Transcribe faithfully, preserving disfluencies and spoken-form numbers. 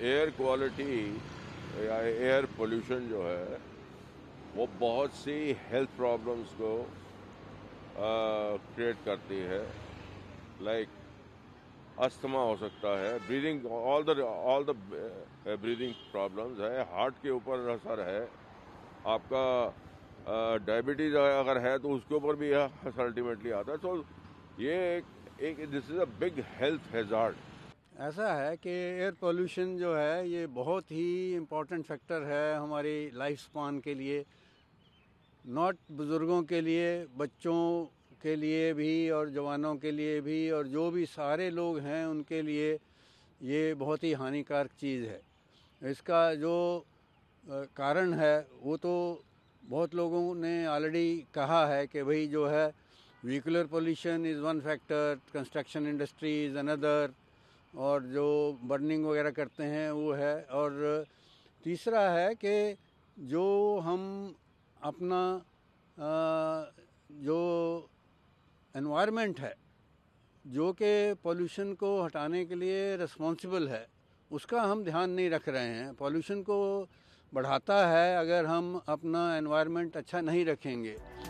Air quality या air pollution जो है वो बहुत सी हेल्थ प्रॉब्लम्स को क्रिएट करती है। लाइक अस्थमा हो सकता है, breathing all the all the breathing problems है, हार्ट के ऊपर असर है, आपका डायबिटीज अगर है तो उसके ऊपर भी यह अल्टीमेटली आता है। तो ये एक एक this is a big health hazard. ऐसा है कि एयर पोल्यूशन जो है ये बहुत ही इम्पोर्टेंट फैक्टर है हमारी लाइफ स्पान के लिए, नॉट बुज़ुर्गों के लिए, बच्चों के लिए भी और जवानों के लिए भी, और जो भी सारे लोग हैं उनके लिए ये बहुत ही हानिकारक चीज़ है। इसका जो कारण है वो तो बहुत लोगों ने ऑलरेडी कहा है कि भाई जो है vehicular pollution is one factor, construction industry is another, और जो बर्निंग वगैरह करते हैं वो है। और तीसरा है कि जो हम अपना जो एनवायरनमेंट है जो कि पोल्यूशन को हटाने के लिए रिस्पॉन्सिबल है, उसका हम ध्यान नहीं रख रहे हैं। पोल्यूशन को बढ़ाता है अगर हम अपना एनवायरनमेंट अच्छा नहीं रखेंगे।